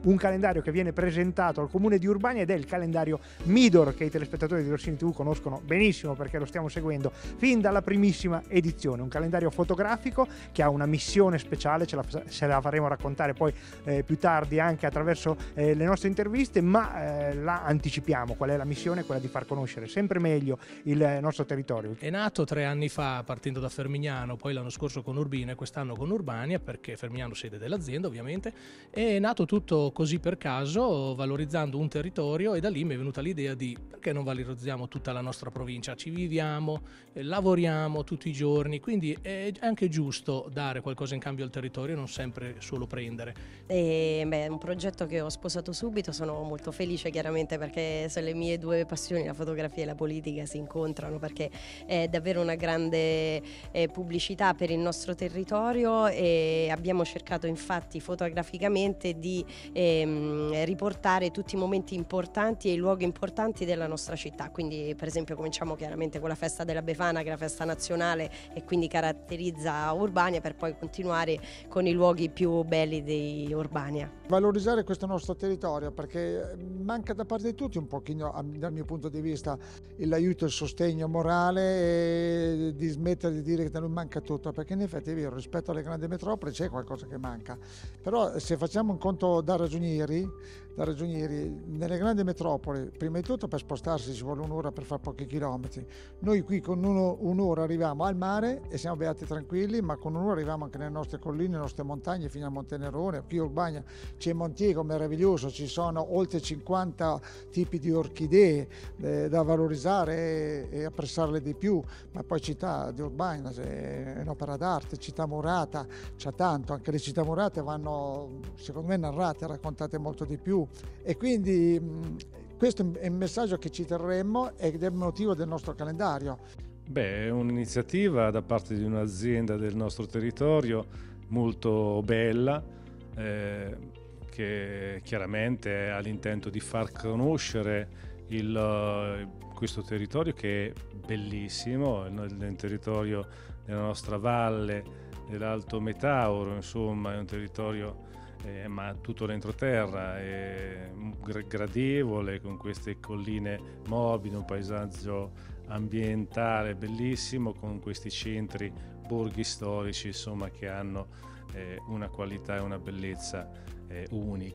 un calendario che viene presentato al comune di Urbania ed è il calendario Midor, che i telespettatori di Rossini TV conoscono benissimo perché lo stiamo seguendo fin dalla primissima edizione. Un calendario fotografico che ha una missione speciale, se la faremo raccontare poi più tardi anche attraverso le nostre interviste, ma la anticipiamo. Qual è la missione? Quella di far conoscere sempre meglio il nostro territorio. È nato 3 anni fa partendo da Fermignano, poi l'anno scorso con Urbino e quest'anno con Urbania, perché Fermignano sede dell'azienda ovviamente. È nato tutto così per caso, valorizzando un territorio, e da lì mi è venuta l'idea di perché non valorizziamo tutta la nostra provincia. Ci viviamo, lavoriamo tutti i giorni, quindi è anche giusto dare qualcosa in cambio al territorio, non sempre solo prendere. È un progetto che ho sposato subito, sono molto felice chiaramente perché se le mie due passioni, la fotografia e la politica, si incontrano, perché è davvero una grande pubblicità per il nostro territorio, e abbiamo cercato infatti fotograficamente di riportare tutti i momenti importanti e i luoghi importanti della nostra città. Quindi per esempio cominciamo chiaramente con la festa della Befana, che è la festa nazionale e quindi caratterizza Urbania, per poi continuare con i luoghi più belli di Urbania. Valorizzare questo nostro territorio, perché manca da parte di tutti un pochino, dal mio punto di vista, l'aiuto e il sostegno morale, e di smettere di dire che da noi manca tutto, perché in effetti è vero, rispetto alle grandi metropoli c'è qualcosa che manca. Però se facciamo un conto da ragionieri, nelle grandi metropoli, prima di tutto per spostarsi ci vuole un'ora per fare pochi chilometri. Noi qui con un'ora arriviamo al mare e siamo beati tranquilli, ma con un'ora arriviamo anche nelle nostre colline, nelle nostre montagne, fino a Montenerone. Qui a Urbania c'è Montiego meraviglioso, ci sono oltre 50 tipi di orchidee da valorizzare e apprezzarle di più, ma poi città di Urbania è un'opera d'arte, città murata, c'è tanto, anche le città murate vanno secondo me narrate, raccontate molto di più, e quindi questo è un messaggio che ci terremmo ed è il motivo del nostro calendario. È un'iniziativa da parte di un'azienda del nostro territorio molto bella, che chiaramente ha l'intento di far conoscere questo territorio, che è bellissimo, il territorio della nostra valle dell'Alto Metauro, insomma è un territorio ma tutto l'entroterra, è gradevole, con queste colline morbide, un paesaggio ambientale bellissimo, con questi centri borghi storici, insomma, che hanno una qualità e una bellezza unica.